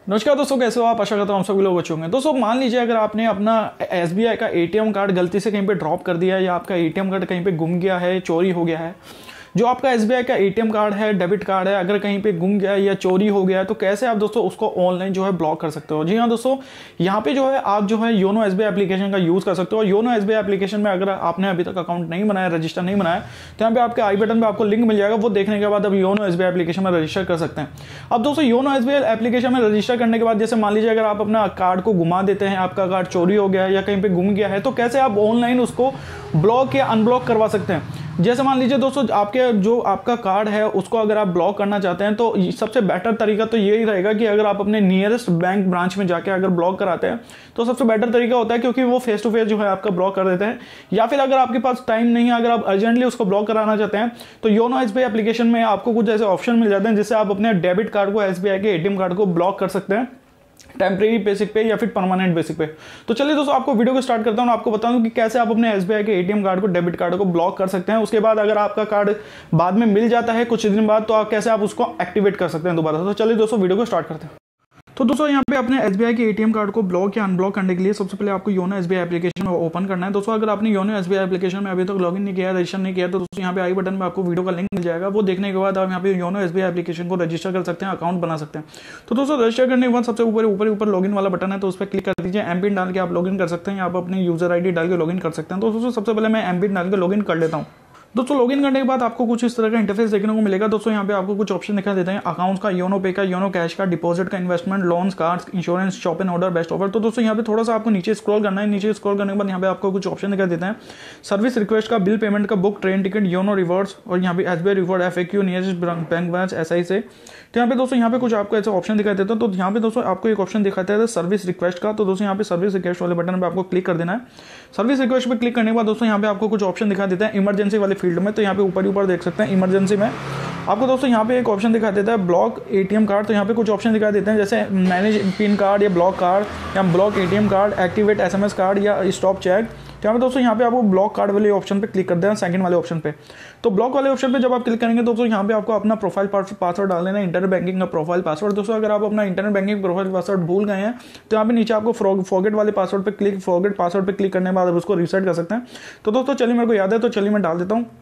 नमस्कार दोस्तों, कैसे हो आप? आशा करता हूँ हम सभी लोग अच्छे होंगे। दोस्तों मान लीजिए अगर आपने अपना एसबीआई का एटीएम कार्ड गलती से कहीं पे ड्रॉप कर दिया है या आपका एटीएम कार्ड कहीं पे गुम गया है, चोरी हो गया है। जो आपका एसबीआई का एटीएम कार्ड है, डेबिट कार्ड है, अगर कहीं पे गुम गया है या चोरी हो गया है तो कैसे आप दोस्तों उसको ऑनलाइन जो है ब्लॉक कर सकते हो। जी हाँ दोस्तों, यहाँ पे जो है आप जो है योनो एसबीआई एप्लीकेशन का यूज़ कर सकते हो। योनो एसबीआई एप्लीकेशन में अगर आपने अभी तक अकाउंट नहीं बनाया, रजिस्टर नहीं बनाया, तो यहाँ पे आपके आई बटन पे आपको लिंक मिल जाएगा। वो देखने के बाद अब योनो एसबीआई एप्लीकेशन में रजिस्टर कर सकते हैं। अब दोस्तों योनो एसबीआई एप्लीकेशन में रजिस्टर करने के बाद जैसे मान लीजिए अगर आप अपना कार्ड को घुमा देते हैं, आपका कार्ड चोरी हो गया है या कहीं पे गुम गया है, तो कैसे आप ऑनलाइन उसको ब्लॉक या अनब्लॉक करवा सकते हैं। जैसे मान लीजिए दोस्तों आपके जो आपका कार्ड है उसको अगर आप ब्लॉक करना चाहते हैं तो सबसे बेटर तरीका तो यही रहेगा कि अगर आप अपने नियरेस्ट बैंक ब्रांच में जाके अगर ब्लॉक कराते हैं तो सबसे बेटर तरीका होता है, क्योंकि वो फेस टू फेस जो है आपका ब्लॉक कर देते हैं। या फिर अगर आपके पास टाइम नहीं है, अगर आप अर्जेंटली उसको ब्लॉक कराना चाहते हैं तो योनो एसबीआई एप्लीकेशन में आपको कुछ ऐसे ऑप्शन मिल जाते हैं जिससे आप अपने डेबिट कार्ड को, एसबीआई के एटीएम कार्ड को ब्लॉक कर सकते हैं टेम्परेरी बेसिक पे या फिर परमानेंट बेसिक पे। तो चलिए दोस्तों आपको वीडियो को स्टार्ट करता हूं, आपको बता दूं कि कैसे आप अपने एसबीआई के एटीएम कार्ड को, डेबिट कार्ड को ब्लॉक कर सकते हैं। उसके बाद अगर आपका कार्ड बाद में मिल जाता है कुछ दिन बाद, तो आप कैसे आप उसको एक्टिवेट कर सकते हैं दोबारा। तो चलिए दोस्तों वीडियो को स्टार्ट करते हैं। तो दोस्तों यहाँ पे अपने एसबीआई के एटीएम कार्ड को ब्लॉक या अनब्लॉक करने के लिए सबसे पहले आपको योनो एसबीआई एप्लीकेशन ओपन करना है। दोस्तों अगर आपने योनो एसबीआई एप्लीकेशन में अभी तक लॉगिन नहीं किया, रजिस्टर नहीं किया, तो दोस्तों यहाँ पे आई बटन में आपको वीडियो का लिंक मिल जाएगा। वो देखने के बाद आप यहाँ पे योनो एसबीआई एप्लीकेशन को रजिस्टर कर सकते हैं, अकाउंट बना सकते हैं। तो दोस्तों रजिस्टर करने के बाद सबसे ऊपर लॉगिन वाला बटन है, तो उस पर क्लिक कर दीजिए। एमपिन डाल के आप लॉगिन कर सकते हैं, आप अपने यूजर आईडी डाल के लॉगिन कर सकते हैं। तो दोस्तों सबसे पहले मैं एमपिन डाल के लॉगिन कर लेता हूँ। दोस्तों लॉगिन करने के बाद आपको कुछ इस तरह का इंटरफेस देखने को मिलेगा। दोस्तों यहाँ पे आपको कुछ ऑप्शन दिखा देते हैं, अकाउंट्स का, योनो पे का, योनो कैश का, डिपॉजिट का, investment, loans, cards, insurance, shop and order, best offer. तो दोस्तों यहाँ पे थोड़ा सा आपको नीचे स्क्रॉल करना है। नीचे स्क्रॉल करने के बाद यहाँ पे आपको कुछ ऑप्शन दिखा देते हैं, सर्विस रिक्वेस्ट का, बिल पेमेंट का, book, train ticket, YONO rewards और यहाँ पे SBI reward, FAQ, nearest bank branch, SI से। तो यहाँ पे दोस्तों यहाँ पे कुछ आपको ऐसे ऑप्शन दिखाई देता है। तो यहाँ पे दोस्तों आपको एक ऑप्शन दिखाता है सर्विस रिक्वेस्ट का। तो दोस्तों यहाँ पे सर्विस रिक्वेस्ट वाले बटन पे आपको क्लिक कर देना है। सर्विस रिक्वेस्ट पे क्लिक करने के बाद दोस्तों यहाँ पे आपको कुछ ऑप्शन दिखा देता है इमरजेंसी वाले फील्ड में। तो यहाँ पे ऊपर देख सकते हैं इमरजेंसी में आपको दोस्तों यहाँ पे एक ऑप्शन दिखा देता है ब्लॉक एटीएम कार्ड। तो यहाँ पे कुछ ऑप्शन दिखा देते हैं जैसे मैनेज पिन कार्ड या ब्लॉक कार्ड या block ATM card, activate SMS card या स्टॉप चेक। तो यहाँ पे दोस्तों यहाँ पे आपको ब्लॉक कार्ड वाले ऑप्शन पे क्लिक कर देना, सेकंड वाले ऑप्शन पे। तो ब्लॉक वाले ऑप्शन पे जब आप क्लिक करेंगे दोस्तों यहाँ पे आपको अपना प्रोफाइल पासवर्ड डाल देना है, इंटरनेट बैंकिंग का प्रोफाइल पासवर्ड। दोस्तों अगर आप अपना इंटरनेट बैंकिंग प्रोफाइल पासवर्ड भूल गए हैं तो यहाँ पे नीचे आपको फॉरगेट वाले पासवर्ड पे फॉरगेट पासवर्ड पे क्लिक करने के बाद आप उसको रीसेट कर सकते हैं। तो दोस्तों चलिए मेरे को याद है, तो चलिए मैं डाल देता हूँ।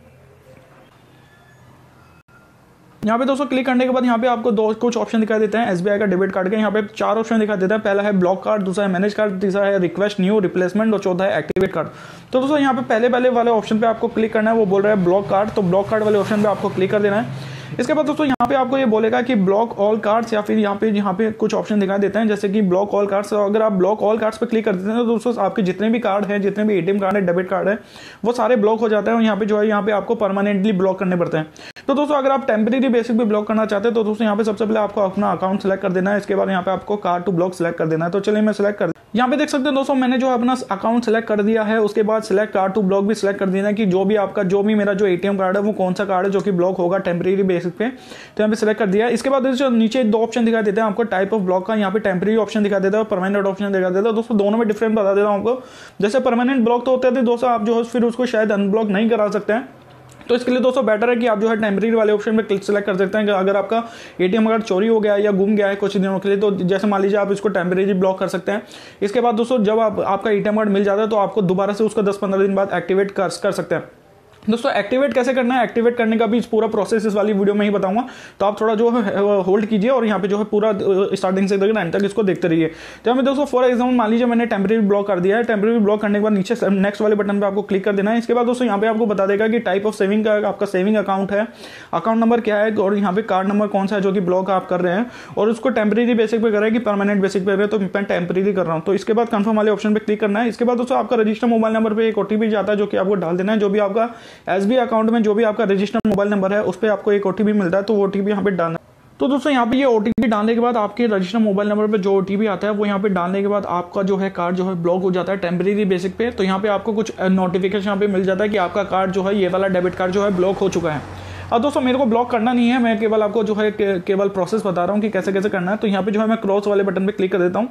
यहाँ पे दोस्तों क्लिक करने के बाद यहाँ पे आपको कुछ ऑप्शन दिखाई देते हैं एसबीआई का डेबिट कार्ड के। यहाँ पे 4 ऑप्शन दिखाई देता है। पहला है ब्लॉक कार्ड, दूसरा है मैनेज कार्ड, तीसरा है रिक्वेस्ट न्यू रिप्लेसमेंट और चौथा है एक्टिवेट कार्ड। तो दोस्तों यहाँ पे पहले वाले ऑप्शन पे आपको क्लिक करना है, वो बोल रहा है ब्लॉक कार्ड। तो ब्लॉक कार्ड वाले ऑप्शन पे आपको क्लिक कर देना है। इसके बाद दोस्तों यहाँ पे आपको ये बोलेगा कि ब्लॉक ऑल कार्ड्स, या फिर यहाँ पे कुछ ऑप्शन दिखाई देते हैं जैसे कि ब्लॉक ऑल कार्ड्स। अगर आप ब्लॉक ऑल कार्ड्स पे क्लिक कर देते हैं तो दोस्तों आपके जितने भी कार्ड हैं, जितने भी एटीएम कार्ड है, डेबिट कार्ड है, वो सारे ब्लॉक हो जाते हैं और यहाँ पे जो है यहाँ पे आपको परमानेंटली ब्लॉक करने पड़ते हैं। तो दोस्तों अगर आप टेम्परेरी बेसिक पे ब्लॉक करना चाहते हैं तो दोस्तों यहाँ पे सबसे पहले आपको अपना अकाउंट सेलेक्ट कर देना है। इसके बाद यहाँ पे आपको कार्ड टू ब्लॉक सेलेक्ट कर देना है। तो चलिए मैं सेलेक्ट कर, यहाँ पे देख सकते हैं दोस्तों मैंने जो अपना अकाउंट सेलेक्ट कर दिया है। उसके बाद सिलेक्ट कार्ड टू ब्लॉक भी सिलेक्ट कर देना है कि जो भी मेरा जो एटीएम कार्ड है वो कौन सा कार्ड है जो कि ब्लॉक होगा टेम्परेरी बेसिस पे। तो यहाँ पे सिलेक्ट कर दिया है। इसके बाद नीचे 2 ऑप्शन दिखा देते हैं आपको टाइप ऑफ ब्लॉक का। यहाँ पे टेम्परेरी ऑप्शन दिखा देता है और परमानेंट ऑप्शन दिखा देता है। दोस्तों दोनों में डिफरेंस बता देता हूँ आपको। जैसे परमानेंट ब्लॉक तो होते थे दोस्तों, आप जो है फिर उसको शायद अनब्लॉक नहीं करा सकते हैं। तो इसके लिए दोस्तों बेटर है कि आप जो है टेम्परेरी वाले ऑप्शन पे क्लिक सेलेक्ट कर सकते हैं कि अगर आपका एटीएम कार्ड चोरी हो गया है या गुम गया है कुछ दिनों के लिए, तो जैसे मान लीजिए आप इसको टेम्परेरी ब्लॉक कर सकते हैं। इसके बाद दोस्तों जब आपका एटीएम कार्ड मिल जाता है तो आपको दोबारा से उसका 10-15 दिन बाद एक्टिवेट कर सकते हैं। दोस्तों एक्टिवेट कैसे करना है, एक्टिवेट करने का भी पूरा प्रोसेस इस वाली वीडियो में ही बताऊंगा। तो आप थोड़ा जो है होल्ड कीजिए और यहाँ पे जो है पूरा स्टार्टिंग से लेकर एंड तक इसको देखते रहिए। तो हमें दोस्तों फॉर एग्जाम्पल मान लीजिए मैंने टेम्परेरी ब्लॉक कर दिया है। टेम्परेरी ब्लॉक करने के बाद नीचे नेक्स्ट वाले बटन पे आपको क्लिक कर देना है। इसके बाद दोस्तों यहाँ पे आपको बता देगा कि टाइप ऑफ सेविंग का आपका सेविंग अकाउंट है, अकाउंट नंबर क्या है और यहाँ पे कार्ड नंबर कौन सा है जो कि ब्लॉक आप कर रहे हैं, और उसको टेम्परेरी बेसिक पे कर रहे हैं कि परमानेंट बेसिक पे कर रहे हैं। तो मैं टेम्परेरी कर रहा हूँ। तो इसके बाद कंफर्म वाले ऑप्शन पे क्लिक करना है। इसके बाद दोस्तों आपका रजिस्टर मोबाइल नंबर पे एक ओटीपी जाता है जो कि आपको डाल देना है। जो भी आपका एसबीआई अकाउंट में जो भी आपका रजिस्टर्ड मोबाइल नंबर है उस पर आपको एक ओटीपी मिलता है, तो वो ओटीपी यहाँ पे डालना है। तो दोस्तों यहाँ पे ये ओटीपी डालने के बाद आपके रजिस्टर्ड मोबाइल नंबर पे जो ओटीपी आता है वो यहाँ पे डालने के बाद आपका जो है कार्ड जो है ब्लॉक हो जाता है टेम्परेरी बेसिक पे। तो यहाँ पे आपको कुछ नोटिफिकेशन यहाँ पे मिल जाता है कि आपका कार्ड जो है, ये वाला डेबिट कार्ड जो है ब्लॉक हो चुका है। अब दोस्तों मेरे को ब्लॉक करना नहीं है, मैं केवल आपको जो है केवल प्रोसेस बता रहा हूँ कि कैसे कैसे करना है। तो यहाँ पे जो है मैं क्रॉस वाले बटन पे क्लिक कर देता हूँ।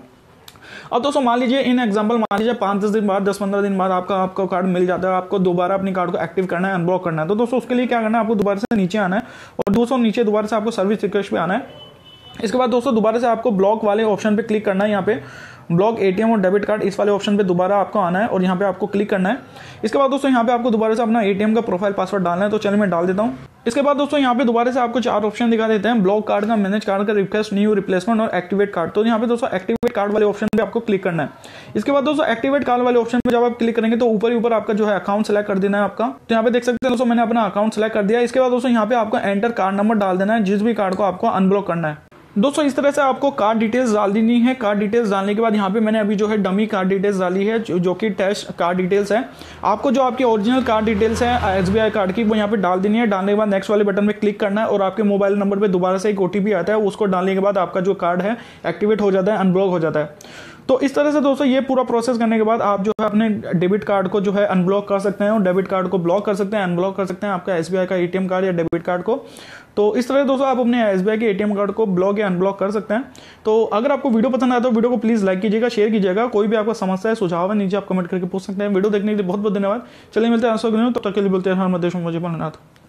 अब दोस्तों मान लीजिए इन एग्जांपल मान लीजिए 5-10 दिन बाद, 10-15 दिन बाद आपका कार्ड मिल जाता है, आपको दोबारा अपनी कार्ड को एक्टिव करना है, अनब्लॉक करना है। तो दोस्तों उसके लिए क्या करना है, आपको दोबारा से नीचे आना है और दोस्तों नीचे दोबारा से आपको सर्विस रिक्वेस्ट पे आना है। इसके बाद दोस्तों दोबारा से आपको ब्लॉक वाले ऑप्शन पे क्लिक करना है। यहाँ पे ब्लॉक एटीएम और डेबिट कार्ड, इस वाले ऑप्शन पे दोबारा आपको आना है और यहाँ पे आपको क्लिक करना है। इसके बाद दोस्तों यहाँ पे आपको दोबारा से अपना एटीएम का प्रोफाइल पासवर्ड डालना है, तो चलिए मैं डाल देता हूँ। इसके बाद दोस्तों यहाँ पे दोबारा से आपको 4 ऑप्शन दिखा देते हैं, ब्लॉक कार्ड का, मैनेज कार्ड का, रिक्वेस्ट न्यू रिप्लेसमेंट और एक्टिवेट कार्ड। तो यहाँ पे दोस्तों एक्टिवेट कार्ड वाले ऑप्शन पे आपको क्लिक करना है। इसके बाद दोस्तों एक्टिवेट कार्ड वाले ऑप्शन पे जब आप क्लिक करेंगे तो ऊपर ही ऊपर आपका जो है अकाउंट सेलेक्ट कर देना है आपका। तो यहाँ पे देख सकते हैं दोस्तों मैंने अपना अकाउंट सेलेक्ट कर दिया। इसके बाद दोस्तों यहाँ पे आपको एंटर कार्ड नंबर डाल देना है, जिस भी कार्ड को आपको अनब्लॉक करना है। दोस्तों इस तरह से आपको कार्ड डिटेल्स डाल देनी है। कार्ड डिटेल्स डालने के बाद यहाँ पे मैंने अभी जो है डमी कार्ड डिटेल्स डाली है, जो कि टेस्ट कार्ड डिटेल्स है। आपको जो आपकी ओरिजिनल कार्ड डिटेल्स है एसबीआई कार्ड की, वो यहाँ पे डाल देनी है। डालने के बाद नेक्स्ट वाले बटन पे क्लिक करना है और आपके मोबाइल नंबर पे दोबारा से एक ओटीपी आता है, उसको डालने के बाद आपका जो कार्ड है एक्टिवेट हो जाता है, अनब्लॉक हो जाता है। तो इस तरह से दोस्तों ये पूरा प्रोसेस करने के बाद आप जो है अपने डेबिट कार्ड को जो है अनब्लॉक कर सकते हैं और डेबिट कार्ड को ब्लॉक कर सकते हैं, अनब्लॉक कर सकते हैं आपका एसबीआई का एटीएम कार्ड या डेबिट कार्ड को। तो इस तरह दोस्तों आप अपने एसबीआई के एटीएम कार्ड को ब्लॉक या अनब्लॉक कर सकते हैं। तो अगर आपको वीडियो पसंद आया तो वीडियो को प्लीज लाइक कीजिएगा, शेयर कीजिएगा। कोई भी आपका समस्या है, सुझाव है, नीचे आप कमेंट करके पूछ सकते हैं। वीडियो देखने के लिए बहुत बहुत धन्यवाद। चलिए मिलते हैं, तब तक के लिए बोलते हैं हर मध्य मुझे